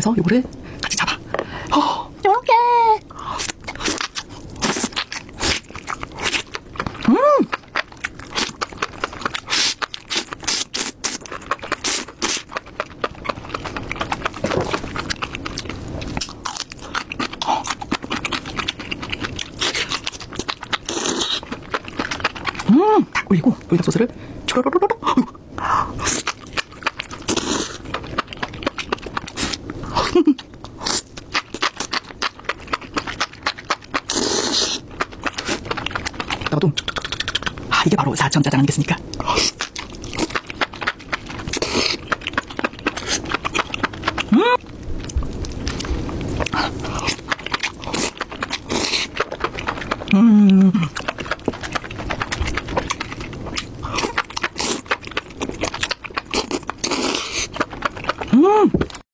그래서 요거를 같이 잡아. 요렇게. 딱 올리고 불닭 소스를 초로로로로. 나도 이게 바로 4천 짜장 아니겠습니까?